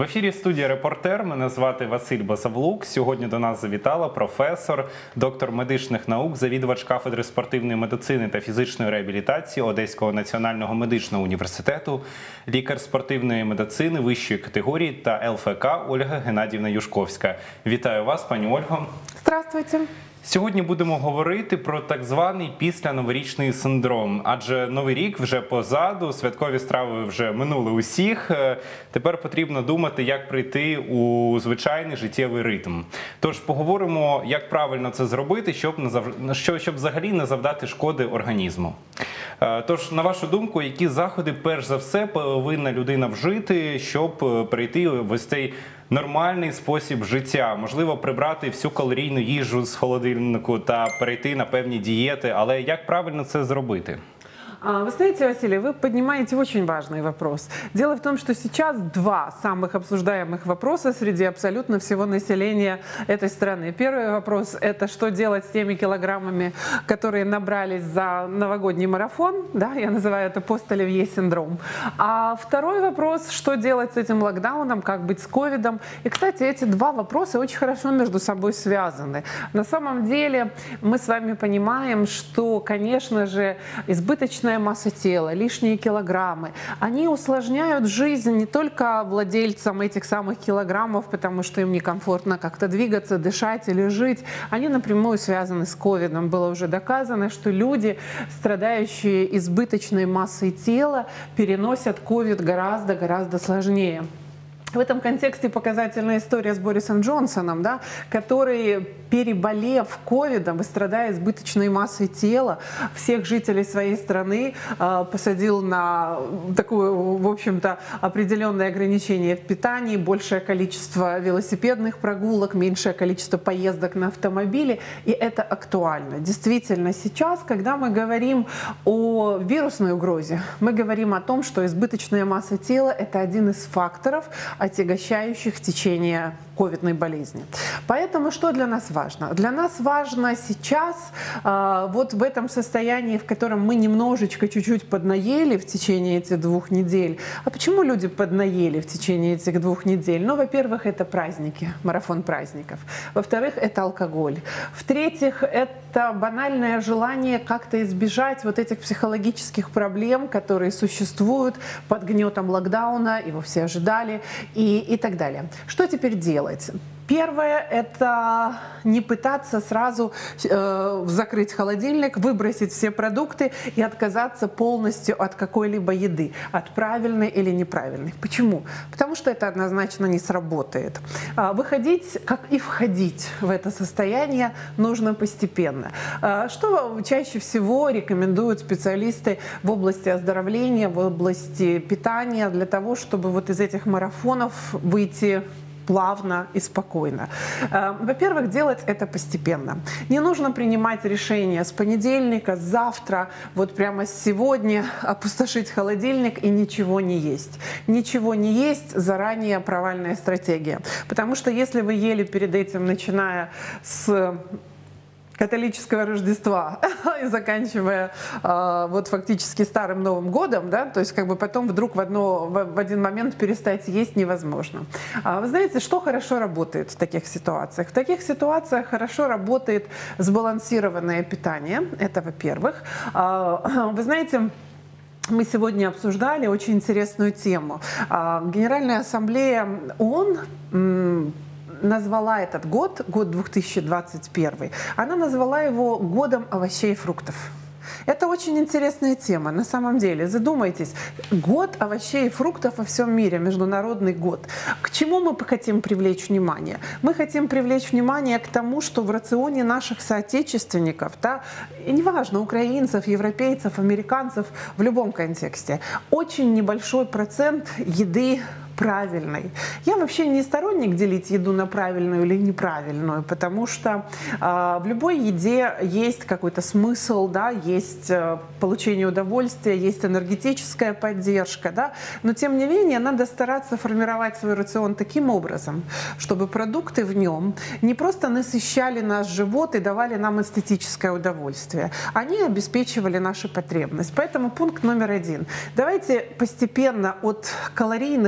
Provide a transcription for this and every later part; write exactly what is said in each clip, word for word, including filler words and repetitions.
В ефірі студія «Репортер». Мене звати Василь Басавлук. Сьогодні до нас завітала професор, доктор медичних наук, завідувач кафедри спортивної медицини та фізичної реабілітації Одеського національного медичного університету, лікар спортивної медицини вищої категорії та ел еф ка Ольга Геннадіївна Юшковська. Вітаю вас, пані Ольго. Здравствуйте. Сьогодні будемо говорити про так званий післяноворічний синдром. Адже Новий рік вже позаду, святкові страви вже минули усіх. Тепер потрібно думати, як прийти у звичайний життєвий ритм. Тож поговоримо, як правильно це зробити, щоб, щоб взагалі не завдати шкоди організму. Тож, на вашу думку, які заходи перш за все повинна людина вжити, щоб перейти в ось цей нормальний спосіб життя? Можливо, прибрати всю калорійну їжу з холодильнику та перейти на певні дієти, але як правильно це зробити? Вы знаете, Василий, вы поднимаете очень важный вопрос. Дело в том, что сейчас два самых обсуждаемых вопроса среди абсолютно всего населения этой страны. Первый вопрос – это что делать с теми килограммами, которые набрались за новогодний марафон. Да, я называю это пост-оливье синдром. А второй вопрос – что делать с этим локдауном, как быть с ковидом. И, кстати, эти два вопроса очень хорошо между собой связаны. На самом деле мы с вами понимаем, что, конечно же, избыточная масса тела, лишние килограммы, они усложняют жизнь не только владельцам этих самых килограммов, потому что им некомфортно как-то двигаться, дышать или жить. Они напрямую связаны с ковидом. Было уже доказано, что люди, страдающие избыточной массой тела, переносят ковид гораздо-гораздо сложнее. В этом контексте показательная история с Борисом Джонсоном, да, который, переболев ковидом и страдая избыточной массой тела, всех жителей своей страны э, посадил на такое, в общем-то, определенное ограничение в питании, большее количество велосипедных прогулок, меньшее количество поездок на автомобиле. И это актуально. Действительно, сейчас, когда мы говорим о вирусной угрозе, мы говорим о том, что избыточная масса тела – это один из факторов, отягощающих течение ковидной болезни. Поэтому что для нас важно? Для нас важно сейчас, вот в этом состоянии, в котором мы немножечко, чуть-чуть поднаели в течение этих двух недель. А почему люди поднаели в течение этих двух недель? Ну, во-первых, это праздники, марафон праздников. Во-вторых, это алкоголь. В-третьих, это банальное желание как-то избежать вот этих психологических проблем, которые существуют под гнетом локдауна, его все ожидали, и, и так далее. Что теперь делать? Первое – это не пытаться сразу э, закрыть холодильник, выбросить все продукты и отказаться полностью от какой-либо еды, от правильной или неправильной. Почему? Потому что это однозначно не сработает. А выходить, как и входить в это состояние, нужно постепенно. А что чаще всего рекомендуют специалисты в области оздоровления, в области питания, для того, чтобы вот из этих марафонов выйти плавно и спокойно. Во-первых, делать это постепенно. Не нужно принимать решение с понедельника, с завтра, вот прямо сегодня опустошить холодильник и ничего не есть. Ничего не есть — заранее провальная стратегия. Потому что если вы ели перед этим, начиная с католического Рождества и заканчивая э, вот фактически Старым Новым годом, да, то есть как бы потом вдруг в, одно, в, в один момент перестать есть невозможно. А вы знаете, что хорошо работает в таких ситуациях? В таких ситуациях хорошо работает сбалансированное питание, это во-первых. А, вы знаете, мы сегодня обсуждали очень интересную тему. А, Генеральная ассамблея ООН назвала этот год, год две тысячи двадцать первый, она назвала его годом овощей и фруктов. Это очень интересная тема, на самом деле. Задумайтесь, год овощей и фруктов во всем мире, международный год. К чему мы хотим привлечь внимание? Мы хотим привлечь внимание к тому, что в рационе наших соотечественников, да, и неважно, украинцев, европейцев, американцев, в любом контексте, очень небольшой процент еды правильной. Я вообще не сторонник делить еду на правильную или неправильную, потому что э, в любой еде есть какой-то смысл, да, есть э, получение удовольствия, есть энергетическая поддержка, да, но тем не менее надо стараться формировать свой рацион таким образом, чтобы продукты в нем не просто насыщали наш живот и давали нам эстетическое удовольствие, они обеспечивали нашу потребность. Поэтому пункт номер один. Давайте постепенно от калорийных, высоко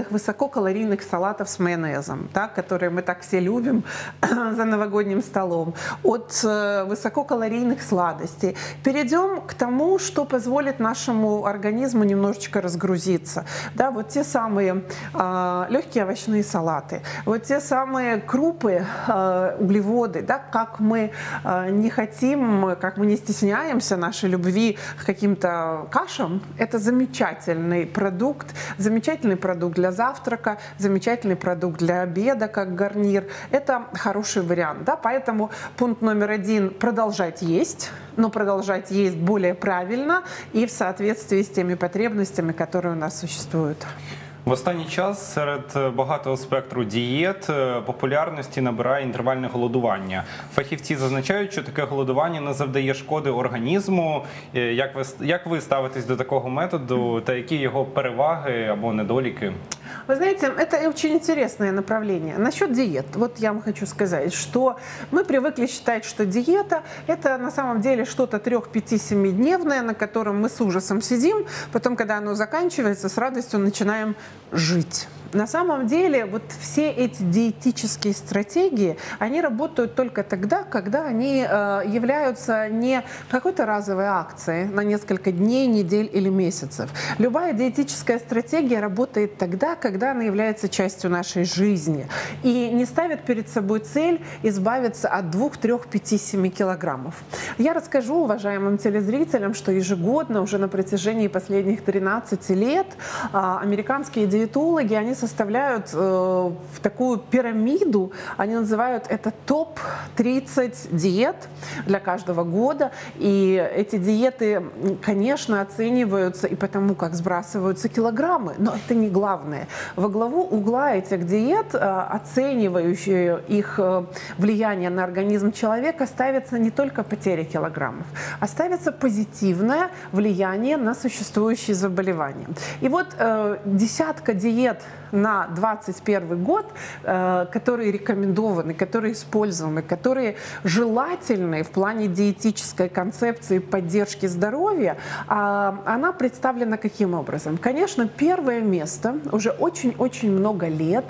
высококалорийных салатов с майонезом, да, которые мы так все любим за новогодним столом, от высококалорийных сладостей. Перейдем к тому, что позволит нашему организму немножечко разгрузиться. Да, вот те самые э, легкие овощные салаты, вот те самые крупы, э, углеводы, да, как мы э, не хотим, как мы не стесняемся нашей любви к каким-то кашам, это замечательный продукт, замечательный продукт для завтрака, замечательный продукт для обеда, как гарнир. Это хороший вариант. Да? Поэтому пункт номер один – продолжать есть, но продолжать есть более правильно и в соответствии с теми потребностями, которые у нас существуют. В останній час серед багатого спектру дієт популярності набирає інтервальне голодування. Фахівці зазначають, що таке голодування не завдає шкоди організму. Як ви, як ви ставитесь до такого методу та які його переваги або недоліки? Вы знаете, это очень интересное направление. Насчет диет, вот я вам хочу сказать, что мы привыкли считать, что диета – это на самом деле что-то трех-пяти-семидневное, на котором мы с ужасом сидим, потом, когда оно заканчивается, с радостью начинаем жить. На самом деле вот все эти диетические стратегии, они работают только тогда, когда они э, являются не какой-то разовой акцией на несколько дней, недель или месяцев. Любая диетическая стратегия работает тогда, когда она является частью нашей жизни и не ставит перед собой цель избавиться от двух, трех, пяти, семи килограммов. Я расскажу уважаемым телезрителям, что ежегодно уже на протяжении последних тринадцати лет э, американские диетологи, они составляют э, такую пирамиду, они называют это топ тридцать диет для каждого года. И эти диеты, конечно, оцениваются и потому, как сбрасываются килограммы, но это не главное. Во главу угла этих диет, э, оценивающие их э, влияние на организм человека, ставится не только потеря килограммов, а ставится позитивное влияние на существующие заболевания. И вот э, десятка диет на двадцать первый год, э, которые рекомендованы, которые используемы, которые желательны в плане диетической концепции поддержки здоровья, э, она представлена каким образом? Конечно, первое место уже очень-очень много лет,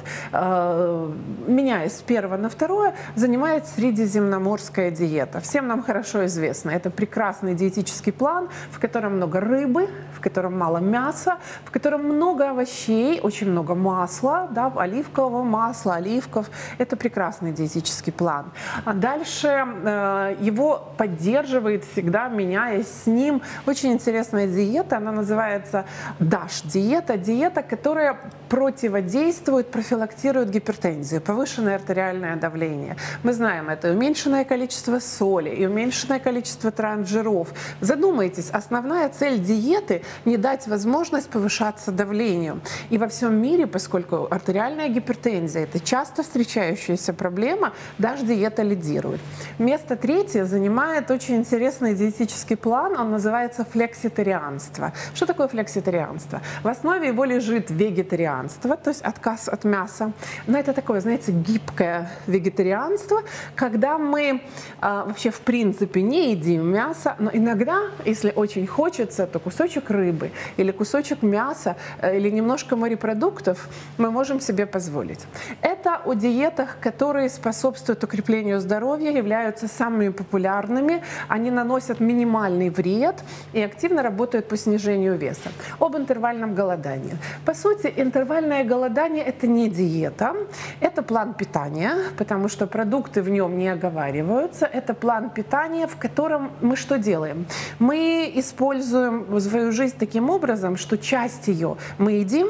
э, меняясь с первого на второе, занимает средиземноморская диета. Всем нам хорошо известно, это прекрасный диетический план, в котором много рыбы, в котором мало мяса, в котором много овощей, очень много масла, да, оливкового масла, оливков. Это прекрасный диетический план. А дальше э, его поддерживает всегда, меняясь с ним, очень интересная диета, она называется даш-диета, диета, которая противодействует, профилактирует гипертензию, повышенное артериальное давление. Мы знаем, это уменьшенное количество соли и уменьшенное количество трансжиров. Задумайтесь, основная цель диеты – не дать возможность повышаться давлению. И во всем мире, поскольку артериальная гипертензия – это часто встречающаяся проблема, даже диета лидирует. Место третье занимает очень интересный диетический план, он называется флекситарианство. Что такое флекситарианство? В основе его лежит вегетарианство, то есть отказ от мяса. Но это такое, знаете, гибкое вегетарианство, когда мы а, вообще в принципе не едим мясо, но иногда, если очень хочется, то кусочек рыбы или кусочек мяса или немножко морепродуктов мы можем себе позволить. Это о диетах, которые способствуют укреплению здоровья, являются самыми популярными, они наносят минимальный вред и активно работают по снижению веса. Об интервальном голодании. По сути, интервальное голодание – это не диета, это план питания, потому что продукты в нем не оговариваются. Это план питания, в котором мы что делаем? Мы используем свою жизнь таким образом, что часть ее мы едим,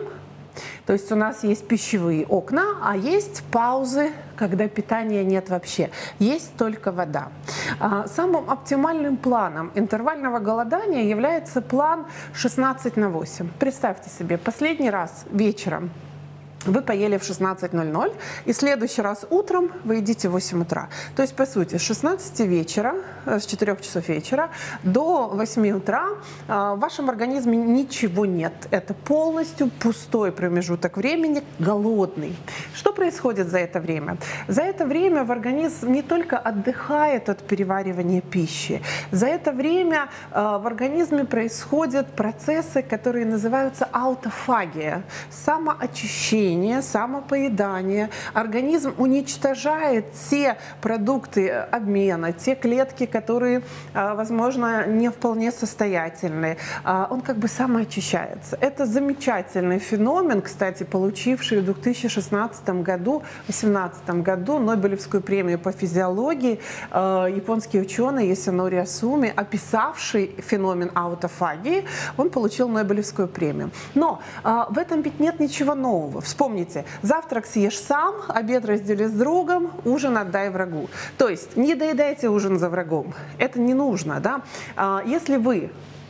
то есть у нас есть пищевые окна, а есть паузы, когда питания нет вообще. Есть только вода. Самым оптимальным планом интервального голодания является план шестнадцать на восемь. Представьте себе, последний раз вечером вы поели в шестнадцать ноль ноль, и в следующий раз утром вы едите в восемь утра. То есть, по сути, с шестнадцати вечера, с четырёх часов вечера до восьми утра в вашем организме ничего нет. Это полностью пустой промежуток времени, голодный. Что происходит за это время? За это время в организм не только отдыхает от переваривания пищи, за это время в организме происходят процессы, которые называются аутофагия, самоочищение. пищеварение, самопоедание. Организм уничтожает те продукты обмена, те клетки, которые, возможно, не вполне состоятельны. Он как бы самоочищается. Это замечательный феномен, кстати, получивший в две тысячи шестнадцатом году, две тысячи восемнадцатом году Нобелевскую премию по физиологии японский ученый Ясунори Асуми, описавший феномен аутофагии, он получил Нобелевскую премию. Но а, в этом ведь нет ничего нового. Вспомните, завтрак съешь сам, обед раздели с другом, ужин отдай врагу. То есть не доедайте ужин за врагом. Это не нужно, да? А, если вы,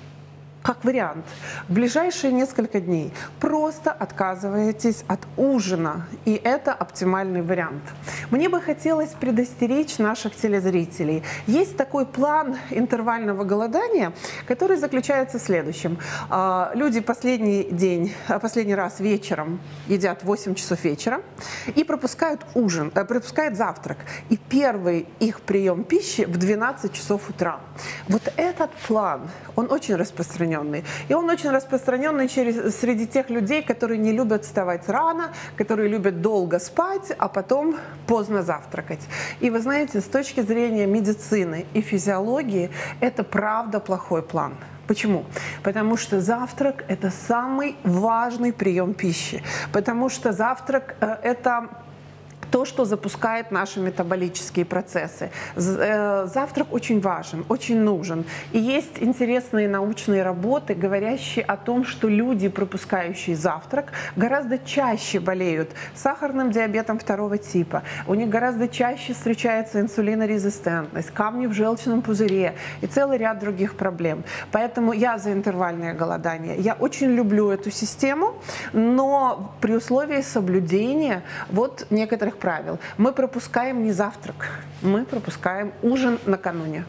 как вариант, в ближайшие несколько дней просто отказываетесь от ужина, и это оптимальный вариант. Мне бы хотелось предостеречь наших телезрителей. Есть такой план интервального голодания, который заключается в следующем. Люди последний день, последний раз вечером едят в восемь часов вечера и пропускают ужин, пропускают завтрак. И первый их прием пищи в двенадцать часов утра. Вот этот план, он очень распространен. И он очень распространенный через, среди тех людей, которые не любят вставать рано, которые любят долго спать, а потом поздно завтракать. И вы знаете, с точки зрения медицины и физиологии, это правда плохой план. Почему? Потому что завтрак – это самый важный прием пищи. Потому что завтрак – это то, что запускает наши метаболические процессы. Завтрак очень важен, очень нужен. И есть интересные научные работы, говорящие о том, что люди, пропускающие завтрак, гораздо чаще болеют сахарным диабетом второго типа. У них гораздо чаще встречается инсулинорезистентность, камни в желчном пузыре и целый ряд других проблем. Поэтому я за интервальное голодание. Я очень люблю эту систему, но при условии соблюдения вот некоторых правил. Мы пропускаем не завтрак, мы пропускаем ужин накануне.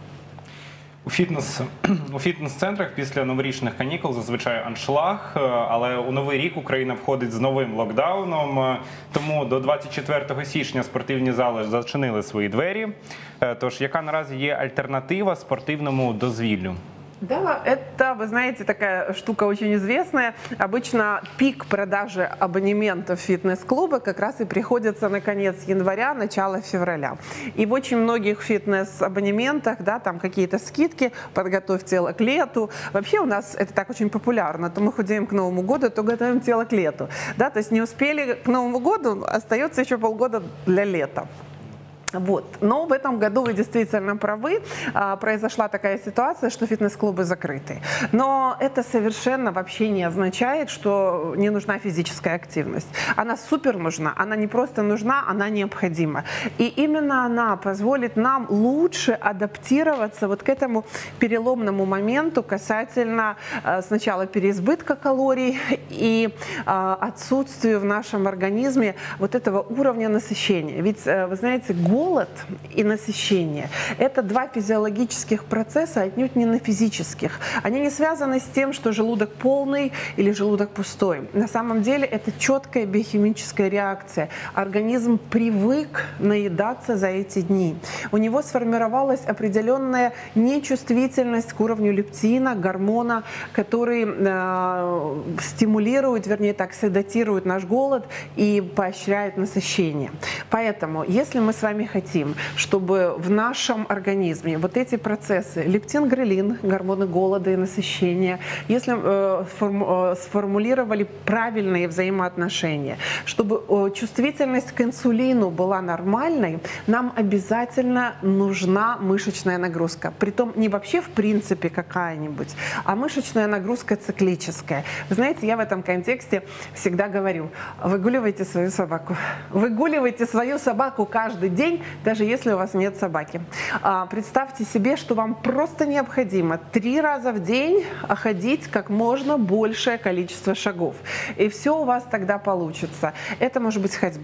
У фітнес, у фітнес-центрах після новорічних канікул зазвичай аншлаг, але у Новий рік Україна входить з новим локдауном, тому до двадцять четвертого січня спортивні зали зачинили свої двері. Тож, яка наразі є альтернатива спортивному дозвіллю? Да, это, вы знаете, такая штука очень известная. Обычно пик продажи абонементов в фитнес-клубы как раз и приходится на конец января, начало февраля. И в очень многих фитнес-абонементах, да, там какие-то скидки, подготовь тело к лету. Вообще у нас это так очень популярно. То мы худеем к Новому году, то готовим тело к лету. Да, то есть не успели к Новому году, остается еще полгода для лета. Вот. Но в этом году вы действительно правы, произошла такая ситуация, что фитнес-клубы закрыты. Но это совершенно вообще не означает, что не нужна физическая активность. Она супер нужна, она не просто нужна, она необходима. И именно она позволит нам лучше адаптироваться вот к этому переломному моменту касательно сначала переизбытка калорий и отсутствию в нашем организме вот этого уровня насыщения. Ведь, вы знаете, голод Голод и насыщение – это два физиологических процесса, отнюдь не на физических. Они не связаны с тем, что желудок полный или желудок пустой. На самом деле это четкая биохимическая реакция. Организм привык наедаться за эти дни. У него сформировалась определенная нечувствительность к уровню лептина, гормона, который э, стимулирует, вернее так, седатирует наш голод и поощряет насыщение. Поэтому, если мы с вами хотим, чтобы в нашем организме вот эти процессы лептин-грелин, гормоны голода и насыщения, если э, форму, э, сформулировали правильные взаимоотношения, чтобы э, чувствительность к инсулину была нормальной, нам обязательно нужна мышечная нагрузка. Притом не вообще в принципе какая-нибудь, а мышечная нагрузка циклическая. Вы знаете, я в этом контексте всегда говорю: выгуливайте свою собаку. Выгуливайте свою собаку каждый день, даже если у вас нет собаки. Представьте себе, что вам просто необходимо три раза в день ходить как можно большее количество шагов. И все у вас тогда получится. Это может быть ходьба,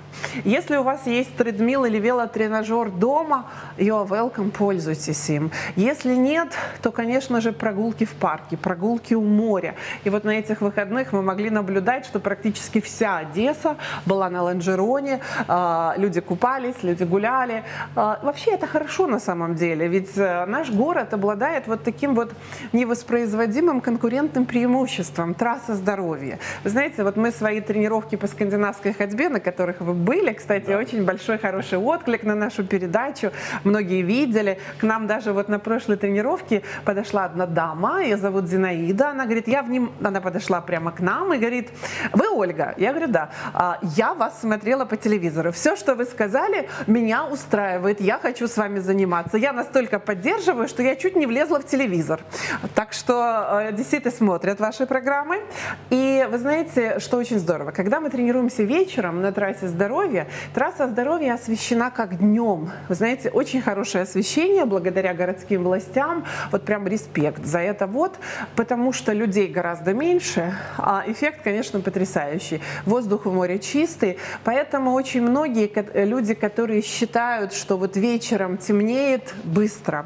Если у вас есть тредмил или велотренажер дома, you are welcome, пользуйтесь им. Если нет, то, конечно же, прогулки в парке, прогулки у моря. И вот на этих выходных мы могли наблюдать, что практически вся Одесса была на лонжероне, люди купались, люди гуляли. Вообще это хорошо на самом деле, ведь наш город обладает вот таким вот невоспроизводимым конкурентным преимуществом — трасса здоровья. Вы знаете, вот мы свои тренировки по скандинавской ходьбе, на которых вы были, кстати, да. Очень большой хороший отклик на нашу передачу, многие видели. К нам даже вот на прошлой тренировке подошла одна дама, ее зовут Зинаида, она говорит, я в ним, она подошла прямо к нам и говорит, вы Ольга? Я говорю, да. Я вас смотрела по телевизору, все, что вы сказали, меня устраивает, я хочу с вами заниматься. Я настолько поддерживаю, что я чуть не влезла в телевизор. Так что одесситы смотрят ваши программы. И вы знаете, что очень здорово, когда мы тренируемся вечером на трассе здоровья, трасса здоровья освещена как днем. Вы знаете, очень хорошее освещение благодаря городским властям. Вот прям респект за это вот, потому что людей гораздо меньше, а эффект, конечно, потрясающий. Воздух у моря чистый, поэтому очень многие люди, которые считают, что вот вечером темнеет быстро,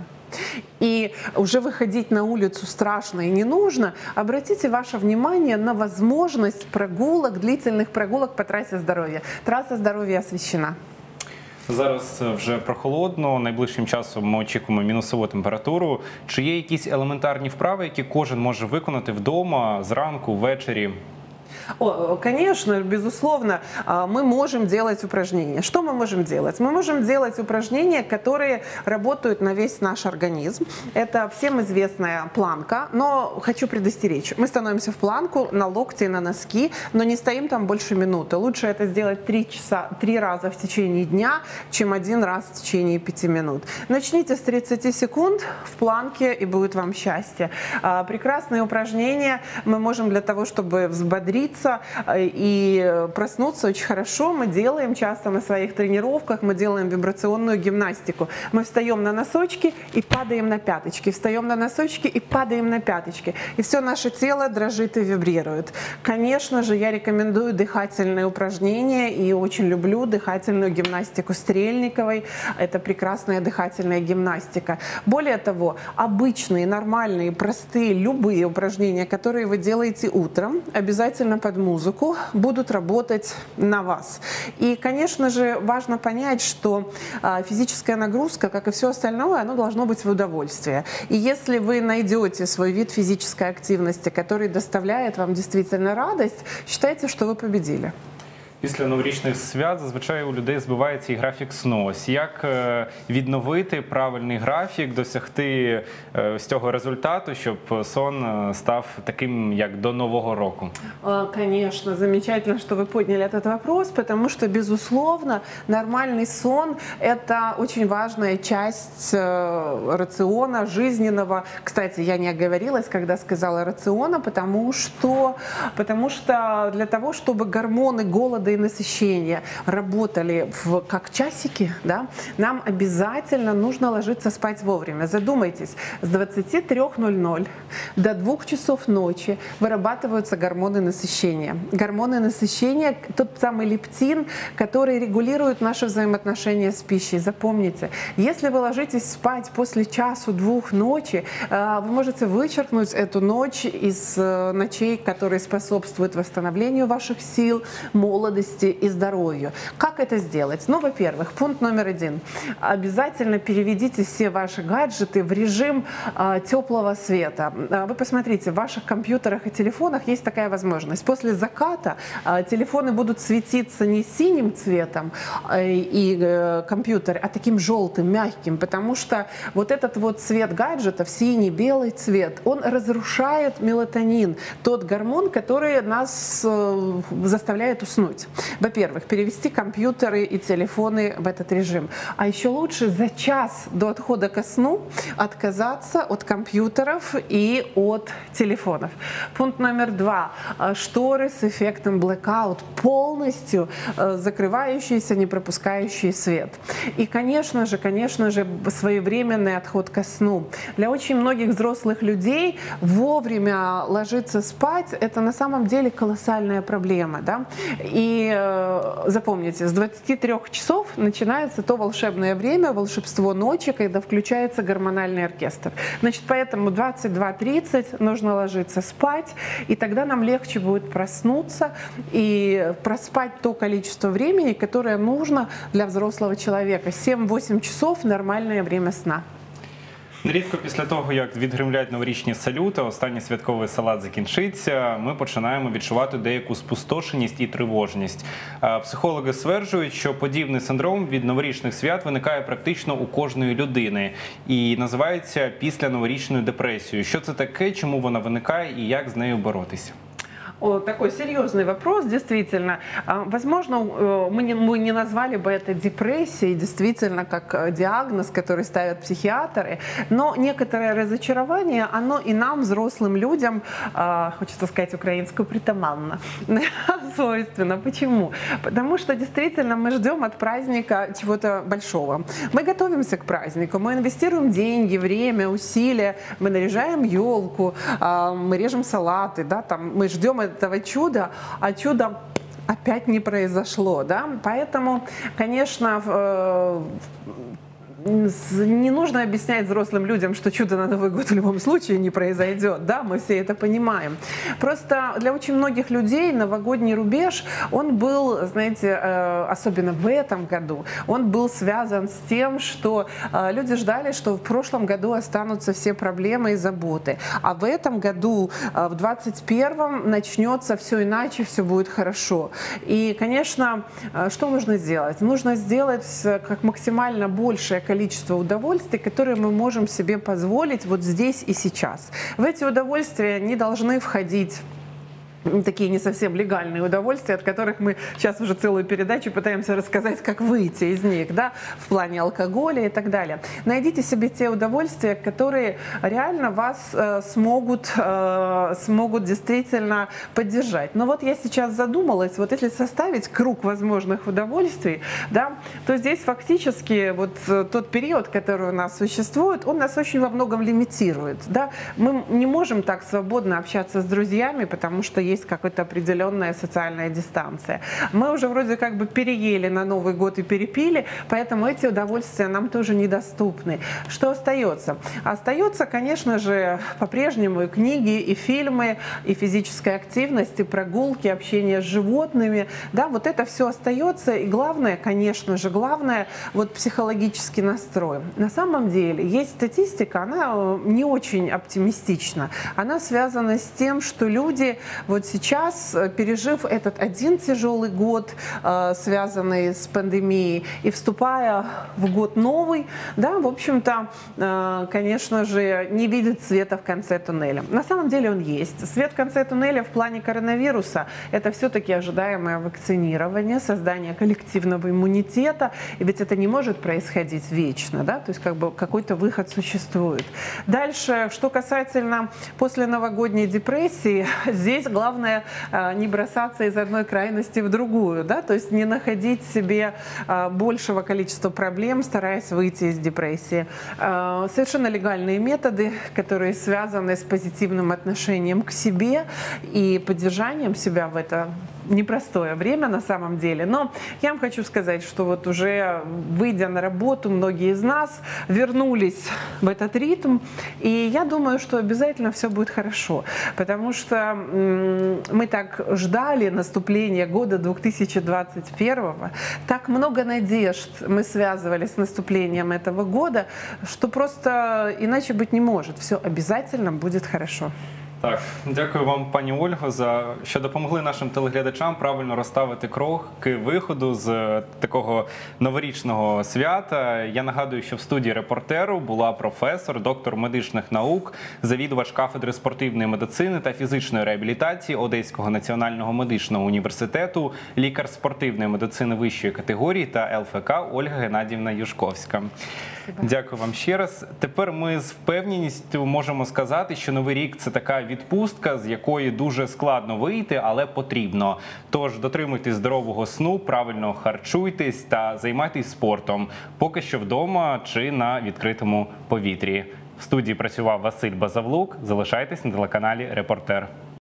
и уже выходить на улицу страшно и не нужно, обратите ваше внимание на возможность прогулок, длительных прогулок по трассе здоров'я. Траса здоров'я освіщена. Зараз вже прохолодно, найближчим часом ми очікуємо мінусову температуру. Чи є якісь елементарні вправи, які кожен може виконати вдома, зранку, ввечері? О, конечно, безусловно, мы можем делать упражнения. Что мы можем делать? Мы можем делать упражнения, которые работают на весь наш организм. Это всем известная планка, но хочу предостеречь. Мы становимся в планку на локти и на носки, но не стоим там больше минуты. Лучше это сделать три часа, три раза в течение дня, чем один раз в течение пяти минут. Начните с тридцати секунд в планке, и будет вам счастье. Прекрасные упражнения мы можем для того, чтобы взбодриться и проснуться очень хорошо. Мы делаем часто на своих тренировках, мы делаем вибрационную гимнастику. Мы встаем на носочки и падаем на пяточки, встаем на носочки и падаем на пяточки. И все наше тело дрожит и вибрирует. Конечно же, я рекомендую дыхательные упражнения и очень люблю дыхательную гимнастику Стрельниковой. Это прекрасная дыхательная гимнастика. Более того, обычные, нормальные, простые, любые упражнения, которые вы делаете утром, обязательно под музыку, будут работать на вас. И, конечно же, важно понять, что физическая нагрузка, как и все остальное, оно должно быть в удовольствие. И если вы найдете свой вид физической активности, который доставляет вам действительно радость, считайте, что вы победили. Після новорічних свят зазвичай у людей збивається і графік сну. Ось як відновити правильний графік, досягти з цього результату, щоб сон став таким, як до Нового року? Конечно, замечательно, что вы подняли этот вопрос, потому что, безусловно, нормальный сон – это очень важная часть рациона жизненного. Кстати, я не оговорилась, когда сказала рациона, потому что, потому что для того, чтобы гормоны голода и насыщения работали в, как часики, да, нам обязательно нужно ложиться спать вовремя. Задумайтесь, с двадцати трёх ноль-ноль до двух часов ночи вырабатываются гормоны насыщения. Гормоны насыщения – тот самый лептин, который регулирует наши взаимоотношения с пищей. Запомните, если вы ложитесь спать после часу-двух ночи, вы можете вычеркнуть эту ночь из ночей, которые способствуют восстановлению ваших сил, молодости и здоровью. Как это сделать? Ну, во-первых, пункт номер один. Обязательно переведите все ваши гаджеты в режим а, теплого света. А, вы посмотрите, в ваших компьютерах и телефонах есть такая возможность. После заката а, телефоны будут светиться не синим цветом а, и а, компьютер, а таким желтым, мягким, потому что вот этот вот цвет гаджетов, синий, белый цвет, он разрушает мелатонин, тот гормон, который нас а, заставляет уснуть. Во-первых, перевести компьютеры и телефоны в этот режим. А еще лучше за час до отхода ко сну отказаться от компьютеров и от телефонов. Пункт номер два. Шторы с эффектом blackout, полностью закрывающиеся, не пропускающие свет. И, конечно же, конечно же, своевременный отход ко сну. Для очень многих взрослых людей вовремя ложиться спать – это на самом деле колоссальная проблема. Да? И И э, запомните, с двадцати трёх часов начинается то волшебное время, волшебство ночи, когда включается гормональный оркестр. Значит, поэтому двадцать два тридцать нужно ложиться спать, и тогда нам легче будет проснуться и проспать то количество времени, которое нужно для взрослого человека. семь-восемь часов – нормальное время сна. Нерідко після того, як відгримлять новорічні салюти, останній святковий салат закінчиться, ми починаємо відчувати деяку спустошеність і тривожність. Психологи стверджують, що подібний синдром від новорічних свят виникає практично у кожної людини і називається післяноворічною депресією. Що це таке, чому вона виникає і як з нею боротися? О, такой серьезный вопрос, действительно. Возможно, мы не, мы не назвали бы это депрессией, действительно, как диагноз, который ставят психиатры, но некоторое разочарование, оно и нам, взрослым людям, хочется сказать украинскую, притаманно, свойственно. Почему? Потому что действительно мы ждем от праздника чего-то большого. Мы готовимся к празднику, мы инвестируем деньги, время, усилия, мы наряжаем елку, мы режем салаты, да, там, мы ждем этого чуда, а чудо опять не произошло, да, поэтому, конечно, не нужно объяснять взрослым людям, что чудо на Новый год в любом случае не произойдет, да, мы все это понимаем. Просто для очень многих людей новогодний рубеж, он был, знаете, особенно в этом году, он был связан с тем, что люди ждали, что в прошлом году останутся все проблемы и заботы, а в этом году, в двадцать первом, начнется все иначе, все будет хорошо. И, конечно, что нужно сделать? Нужно сделать как максимально большее количество количество удовольствий, которые мы можем себе позволить вот здесь и сейчас. В эти удовольствия не должны входить такие не совсем легальные удовольствия, от которых мы сейчас уже целую передачу пытаемся рассказать, как выйти из них, да, в плане алкоголя и так далее. Найдите себе те удовольствия, которые реально вас э, смогут, э, смогут действительно поддержать. Но вот я сейчас задумалась, вот если составить круг возможных удовольствий, да, то здесь фактически вот тот период, который у нас существует, он нас очень во многом лимитирует, да. Мы не можем так свободно общаться с друзьями, потому что есть какая-то определенная социальная дистанция. Мы уже вроде как бы переели на Новый год и перепили, поэтому эти удовольствия нам тоже недоступны. Что остается? Остается, конечно же, по-прежнему и книги, и фильмы, и физическая активность, и прогулки, общение с животными. Да, вот это все остается. И главное, конечно же, главное, вот психологический настрой. На самом деле есть статистика, она не очень оптимистична. Она связана с тем, что люди вот сейчас, пережив этот один тяжелый год, связанный с пандемией, и вступая в год новый, да, в общем-то, конечно же, не видят света в конце туннеля. На самом деле он есть. Свет в конце туннеля в плане коронавируса – это все-таки ожидаемое вакцинирование, создание коллективного иммунитета, и ведь это не может происходить вечно, да, то есть как бы какой-то выход существует. Дальше, что касательно посленовогодней депрессии, здесь главное Главное не бросаться из одной крайности в другую, да, то есть не находить себе большего количества проблем, стараясь выйти из депрессии. Совершенно легальные методы, которые связаны с позитивным отношением к себе и поддержанием себя в это непростое время на самом деле. Но я вам хочу сказать, что вот уже выйдя на работу, многие из нас вернулись в этот ритм, и я думаю, что обязательно все будет хорошо, потому что мы так ждали наступления года две тысячи двадцать первого, так много надежд мы связывали с наступлением этого года, что просто иначе быть не может. Все обязательно будет хорошо. Так, дякую вам, пані Ольго, за що допомогли нашим телеглядачам правильно розставити кроки виходу з такого новорічного свята. Я нагадую, що в студії репортеру була професор, доктор медичних наук, завідувач кафедри спортивної медицини та фізичної реабілітації Одеського національного медичного університету, лікар спортивної медицини вищої категорії та ел еф ка Ольга Геннадіївна Юшковська. Дякую вам ще раз. Тепер ми з впевненістю можемо сказати, що Новий рік – це така відпустка, з якої дуже складно вийти, але потрібно. Тож дотримуйтесь здорового сну, правильно харчуйтесь та займайтесь спортом, поки що вдома чи на відкритому повітрі. В студії працював Василь Базавлук. Залишайтесь на телеканалі «Репортер».